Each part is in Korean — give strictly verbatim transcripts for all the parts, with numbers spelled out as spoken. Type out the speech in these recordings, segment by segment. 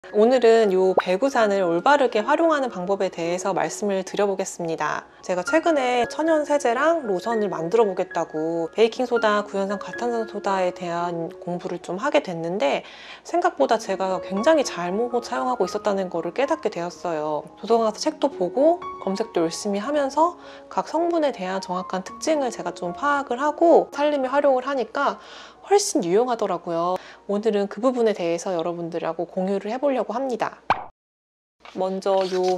오늘은 이 배구산을 올바르게 활용하는 방법에 대해서 말씀을 드려보겠습니다. 제가 최근에 천연 세제랑 로션을 만들어 보겠다고 베이킹소다, 구연산 과탄산소다에 대한 공부를 좀 하게 됐는데 생각보다 제가 굉장히 잘못 사용하고 있었다는 것을 깨닫게 되었어요. 도서관 가서 책도 보고 검색도 열심히 하면서 각 성분에 대한 정확한 특징을 제가 좀 파악을 하고 살림에 활용을 하니까 훨씬 유용하더라고요. 오늘은 그 부분에 대해서 여러분들하고 공유를 해보려고 합니다. 먼저 이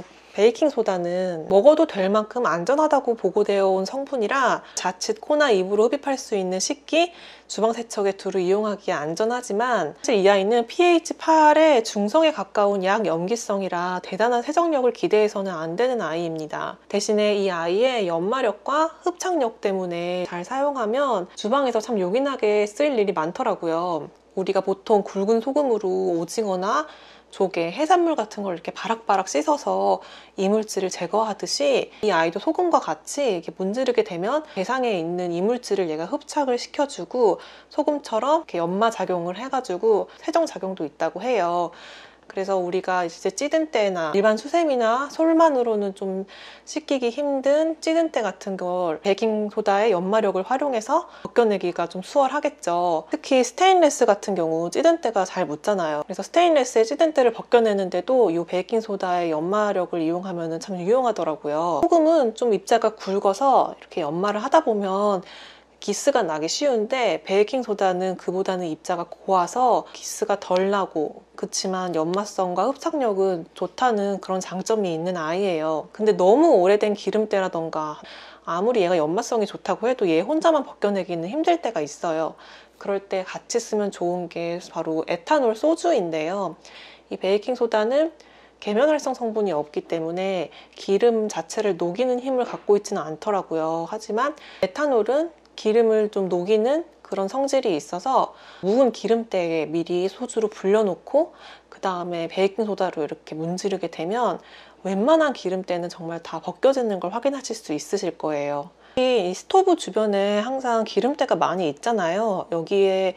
베이킹소다는 먹어도 될 만큼 안전하다고 보고되어 온 성분이라 자칫 코나 입으로 흡입할 수 있는 식기, 주방세척에 두루 이용하기에 안전하지만 사실 이 아이는 피에이치 팔의 중성에 가까운 약염기성이라 대단한 세정력을 기대해서는 안 되는 아이입니다. 대신에 이 아이의 연마력과 흡착력 때문에 잘 사용하면 주방에서 참 요긴하게 쓰일 일이 많더라고요. 우리가 보통 굵은 소금으로 오징어나 조개, 해산물 같은 걸 이렇게 바락바락 씻어서 이물질을 제거하듯이 이 아이도 소금과 같이 이렇게 문지르게 되면 대상에 있는 이물질을 얘가 흡착을 시켜주고 소금처럼 이렇게 연마작용을 해가지고 세정작용도 있다고 해요. 그래서 우리가 이제 찌든 때나 일반 수세미나 솔만으로는 좀 씻기기 힘든 찌든 때 같은 걸 베이킹소다의 연마력을 활용해서 벗겨내기가 좀 수월하겠죠. 특히 스테인레스 같은 경우 찌든 때가 잘 묻잖아요. 그래서 스테인레스의 찌든 때를 벗겨내는데도 이 베이킹소다의 연마력을 이용하면 참 유용하더라고요. 소금은 좀 입자가 굵어서 이렇게 연마를 하다 보면 기스가 나기 쉬운데 베이킹소다는 그보다는 입자가 고와서 기스가 덜 나고 그치만 연마성과 흡착력은 좋다는 그런 장점이 있는 아이예요. 근데 너무 오래된 기름때라던가 아무리 얘가 연마성이 좋다고 해도 얘 혼자만 벗겨내기는 힘들 때가 있어요. 그럴 때 같이 쓰면 좋은 게 바로 에탄올 소주인데요. 이 베이킹소다는 계면활성 성분이 없기 때문에 기름 자체를 녹이는 힘을 갖고 있지는 않더라고요. 하지만 에탄올은 기름을 좀 녹이는 그런 성질이 있어서 묵은 기름때에 미리 소주로 불려놓고 그 다음에 베이킹소다로 이렇게 문지르게 되면 웬만한 기름때는 정말 다 벗겨지는 걸 확인하실 수 있으실 거예요. 이 스토브 주변에 항상 기름때가 많이 있잖아요. 여기에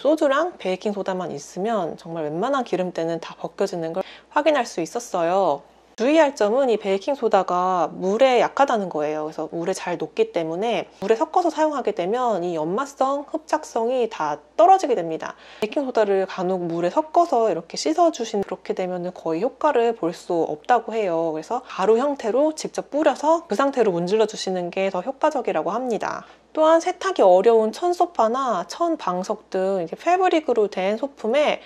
소주랑 베이킹소다만 있으면 정말 웬만한 기름때는 다 벗겨지는 걸 확인할 수 있었어요. 주의할 점은 이 베이킹소다가 물에 약하다는 거예요. 그래서 물에 잘 녹기 때문에 물에 섞어서 사용하게 되면 이 연마성, 흡착성이 다 떨어지게 됩니다. 베이킹소다를 간혹 물에 섞어서 이렇게 씻어주신 그렇게 되면 거의 효과를 볼 수 없다고 해요. 그래서 가루 형태로 직접 뿌려서 그 상태로 문질러 주시는 게 더 효과적이라고 합니다. 또한 세탁이 어려운 천소파나 천방석 등 이렇게 패브릭으로 된 소품에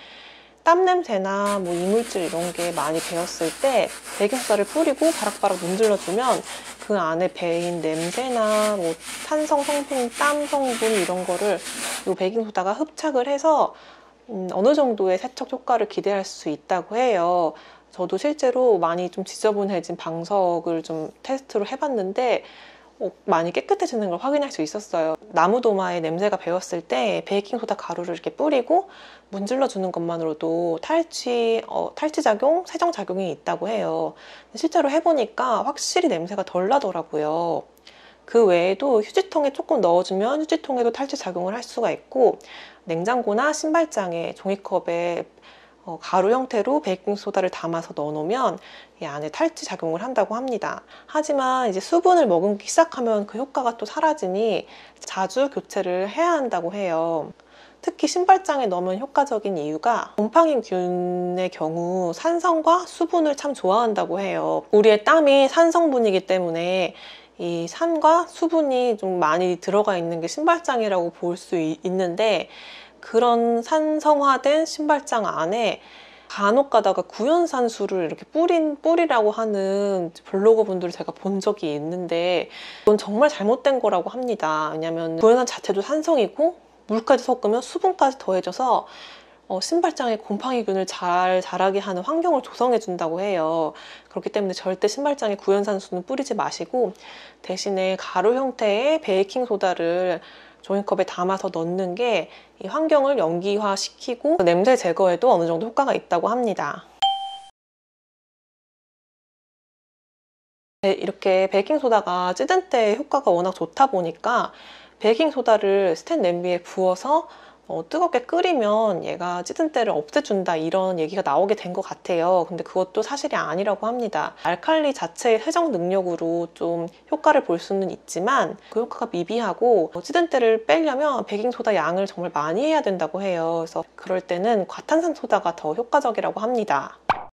땀 냄새나 뭐 이물질 이런 게 많이 배었을 때 베이킹소다를 뿌리고 바락바락 문질러주면 그 안에 배인 냄새나 뭐 탄성 성분, 땀 성분 이런 거를 이 베이킹소다가 흡착을 해서 음, 어느 정도의 세척 효과를 기대할 수 있다고 해요. 저도 실제로 많이 좀 지저분해진 방석을 좀 테스트로 해봤는데 어, 많이 깨끗해지는 걸 확인할 수 있었어요. 나무도마에 냄새가 배었을 때 베이킹소다 가루를 이렇게 뿌리고 문질러 주는 것만으로도 탈취, 어, 탈취작용, 세정작용이 있다고 해요. 실제로 해보니까 확실히 냄새가 덜 나더라고요. 그 외에도 휴지통에 조금 넣어주면 휴지통에도 탈취작용을 할 수가 있고 냉장고나 신발장에 종이컵에 어, 가루 형태로 베이킹소다를 담아서 넣어놓으면 이 안에 탈취 작용을 한다고 합니다. 하지만 이제 수분을 머금기 시작하면 그 효과가 또 사라지니 자주 교체를 해야 한다고 해요. 특히 신발장에 넣으면 효과적인 이유가 곰팡이균의 경우 산성과 수분을 참 좋아한다고 해요. 우리의 땀이 산성분이기 때문에 이 산과 수분이 좀 많이 들어가 있는 게 신발장이라고 볼 수 있는데 그런 산성화된 신발장 안에 간혹 가다가 구연산수를 이렇게 뿌린, 뿌리라고 하는 블로거 분들을 제가 본 적이 있는데 그건 정말 잘못된 거라고 합니다. 왜냐면 구연산 자체도 산성이고 물까지 섞으면 수분까지 더해져서 어, 신발장에 곰팡이균을 잘 자라게 하는 환경을 조성해 준다고 해요. 그렇기 때문에 절대 신발장에 구연산수는 뿌리지 마시고 대신에 가루 형태의 베이킹소다를 종이컵에 담아서 넣는 게 이 환경을 연기화시키고 냄새 제거에도 어느 정도 효과가 있다고 합니다. 이렇게 베이킹소다가 찌든 때 효과가 워낙 좋다 보니까 베이킹소다를 스텐 냄비에 부어서 어, 뜨겁게 끓이면 얘가 찌든 때를 없애준다 이런 얘기가 나오게 된 것 같아요. 근데 그것도 사실이 아니라고 합니다. 알칼리 자체의 세정 능력으로 좀 효과를 볼 수는 있지만 그 효과가 미비하고 찌든 때를 빼려면 베이킹소다 양을 정말 많이 해야 된다고 해요. 그래서 그럴 때는 과탄산소다가 더 효과적이라고 합니다.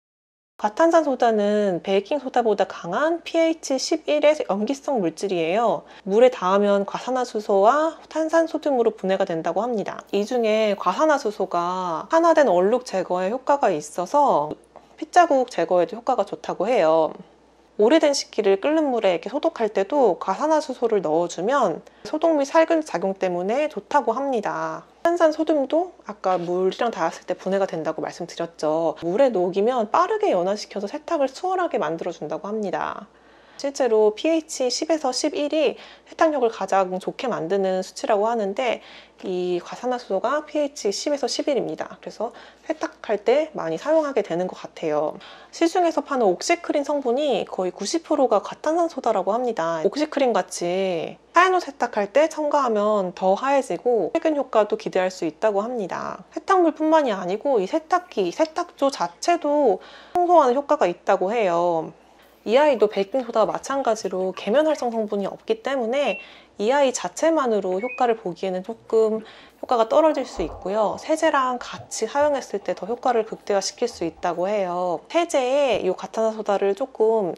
과탄산소다는 베이킹소다보다 강한 피에이치 십일의 염기성 물질이에요. 물에 닿으면 과산화수소와 탄산소듐으로 분해가 된다고 합니다. 이 중에 과산화수소가 산화된 얼룩 제거에 효과가 있어서 핏자국 제거에도 효과가 좋다고 해요. 오래된 식기를 끓는 물에 이렇게 소독할 때도 과산화수소를 넣어주면 소독 및 살균 작용 때문에 좋다고 합니다. 탄산소듐도 아까 물이랑 닿았을 때 분해가 된다고 말씀드렸죠. 물에 녹이면 빠르게 연화시켜서 세탁을 수월하게 만들어준다고 합니다. 실제로 피에이치 십에서 십일이 세탁력을 가장 좋게 만드는 수치라고 하는데 이 과산화수소가 피에이치 십에서 십일입니다. 그래서 세탁할 때 많이 사용하게 되는 것 같아요. 시중에서 파는 옥시크린 성분이 거의 구십 퍼센트가 과탄산소다라고 합니다. 옥시크린 같이 하얀 옷 세탁할 때 첨가하면 더 하얘지고 살균 효과도 기대할 수 있다고 합니다. 세탁물뿐만이 아니고 이 세탁기, 세탁조 자체도 청소하는 효과가 있다고 해요. 이 아이도 베이킹소다와 마찬가지로 계면활성 성분이 없기 때문에 이 아이 자체만으로 효과를 보기에는 조금 효과가 떨어질 수 있고요. 세제랑 같이 사용했을 때 더 효과를 극대화시킬 수 있다고 해요. 세제에 이 과탄산소다를 조금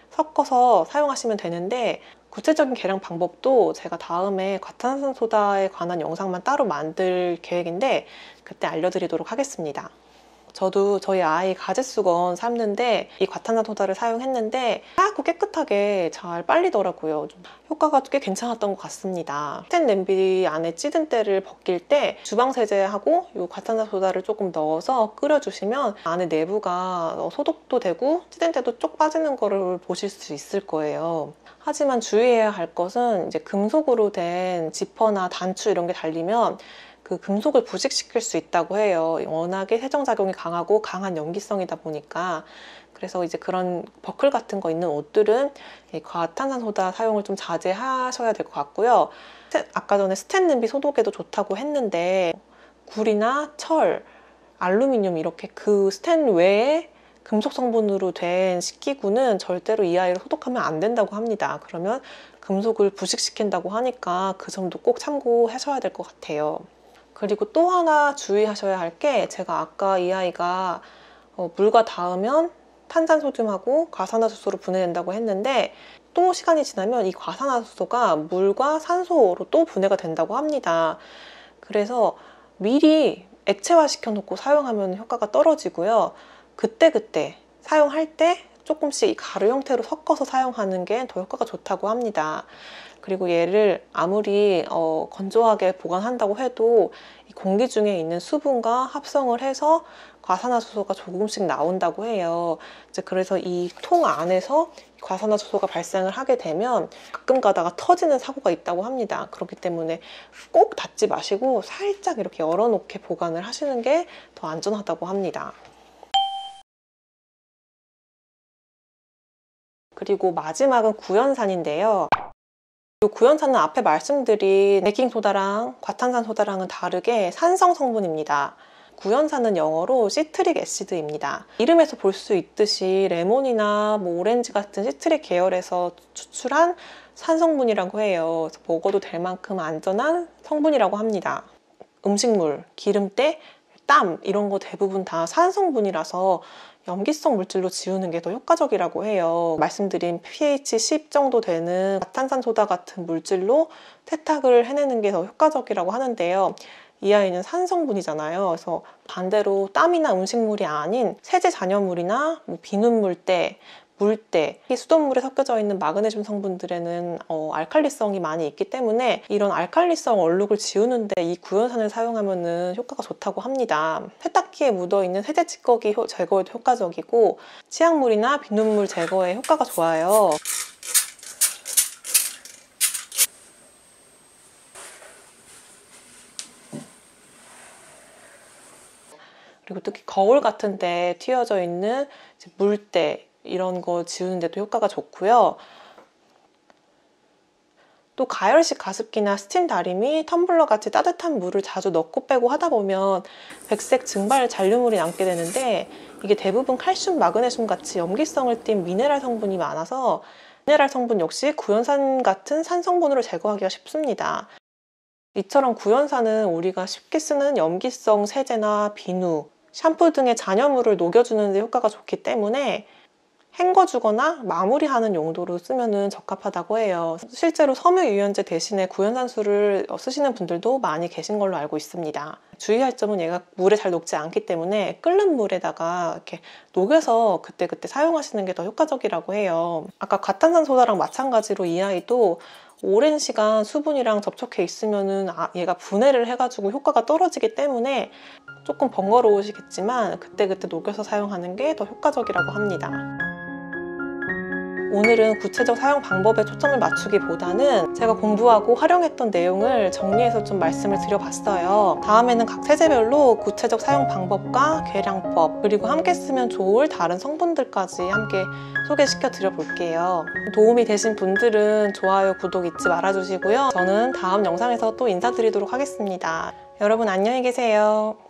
섞어서 사용하시면 되는데 구체적인 계량 방법도 제가 다음에 과탄산소다에 관한 영상만 따로 만들 계획인데 그때 알려드리도록 하겠습니다. 저도 저희 아이 가제수건 삶는데 이 과탄산소다를 사용했는데 하얗고 깨끗하게 잘 빨리더라고요. 좀 효과가 꽤 괜찮았던 것 같습니다. 스텐 냄비 안에 찌든 때를 벗길 때 주방 세제하고 이 과탄산소다를 조금 넣어서 끓여주시면 안에 내부가 소독도 되고 찌든 때도 쪽 빠지는 거를 보실 수 있을 거예요. 하지만 주의해야 할 것은 이제 금속으로 된 지퍼나 단추 이런 게 달리면 그 금속을 부식시킬 수 있다고 해요. 워낙에 세정작용이 강하고 강한 염기성이다 보니까. 그래서 이제 그런 버클 같은 거 있는 옷들은 과탄산소다 사용을 좀 자제하셔야 될 것 같고요. 아까 전에 스텐 냄비 소독에도 좋다고 했는데 굴이나 철, 알루미늄 이렇게 그 스텐 외에 금속 성분으로 된 식기구는 절대로 이 아이를 소독하면 안 된다고 합니다. 그러면 금속을 부식시킨다고 하니까 그 점도 꼭 참고하셔야 될 것 같아요. 그리고 또 하나 주의하셔야 할 게 제가 아까 이 아이가 어, 물과 닿으면 탄산소듐하고 과산화수소로 분해된다고 했는데 또 시간이 지나면 이 과산화수소가 물과 산소로 또 분해가 된다고 합니다. 그래서 미리 액체화 시켜놓고 사용하면 효과가 떨어지고요. 그때그때 사용할 때 조금씩 가루 형태로 섞어서 사용하는 게 더 효과가 좋다고 합니다. 그리고 얘를 아무리 어, 건조하게 보관한다고 해도 이 공기 중에 있는 수분과 합성을 해서 과산화수소가 조금씩 나온다고 해요. 이제 그래서 이 통 안에서 과산화수소가 발생을 하게 되면 가끔 가다가 터지는 사고가 있다고 합니다. 그렇기 때문에 꼭 닫지 마시고 살짝 이렇게 열어놓게 보관을 하시는 게 더 안전하다고 합니다. 그리고 마지막은 구연산인데요. 이 구연산은 앞에 말씀드린 베이킹소다랑 과탄산소다랑은 다르게 산성 성분입니다. 구연산은 영어로 시트릭 애시드입니다. 이름에서 볼 수 있듯이 레몬이나 뭐 오렌지 같은 시트릭 계열에서 추출한 산성분이라고 해요. 그래서 먹어도 될 만큼 안전한 성분이라고 합니다. 음식물, 기름때, 땀 이런 거 대부분 다 산성분이라서 염기성 물질로 지우는 게 더 효과적이라고 해요. 말씀드린 피에이치 십 정도 되는 과탄산소다 같은 물질로 세탁을 해내는 게 더 효과적이라고 하는데요. 이 아이는 산성분이잖아요. 그래서 반대로 땀이나 음식물이 아닌 세제 잔여물이나 뭐 비눗물때, 물때, 수돗물에 섞여져 있는 마그네슘 성분들에는 어, 알칼리성이 많이 있기 때문에 이런 알칼리성 얼룩을 지우는데 이 구연산을 사용하면 효과가 좋다고 합니다. 세탁기에 묻어있는 세제 찌꺼기 제거에도 효과적이고 치약물이나 비눗물 제거에 효과가 좋아요. 그리고 특히 거울 같은 데 튀어져 있는 물때 이런 거 지우는 데도 효과가 좋고요. 또 가열식 가습기나 스팀 다리미, 텀블러 같이 따뜻한 물을 자주 넣고 빼고 하다 보면 백색 증발 잔류물이 남게 되는데, 이게 대부분 칼슘, 마그네슘 같이 염기성을 띤 미네랄 성분이 많아서 미네랄 성분 역시 구연산 같은 산 성분으로 제거하기가 쉽습니다. 이처럼 구연산은 우리가 쉽게 쓰는 염기성 세제나 비누, 샴푸 등의 잔여물을 녹여주는 데 효과가 좋기 때문에 헹궈주거나 마무리하는 용도로 쓰면 적합하다고 해요. 실제로 섬유유연제 대신에 구연산수를 쓰시는 분들도 많이 계신 걸로 알고 있습니다. 주의할 점은 얘가 물에 잘 녹지 않기 때문에 끓는 물에다가 이렇게 녹여서 그때그때 사용하시는 게 더 효과적이라고 해요. 아까 과탄산소다랑 마찬가지로 이 아이도 오랜 시간 수분이랑 접촉해 있으면은 아, 얘가 분해를 해가지고 효과가 떨어지기 때문에 조금 번거로우시겠지만 그때그때 녹여서 사용하는 게 더 효과적이라고 합니다. 오늘은 구체적 사용 방법에 초점을 맞추기보다는 제가 공부하고 활용했던 내용을 정리해서 좀 말씀을 드려봤어요. 다음에는 각 세제별로 구체적 사용 방법과 계량법, 그리고 함께 쓰면 좋을 다른 성분들까지 함께 소개시켜 드려 볼게요. 도움이 되신 분들은 좋아요, 구독 잊지 말아주시고요. 저는 다음 영상에서 또 인사드리도록 하겠습니다. 여러분 안녕히 계세요.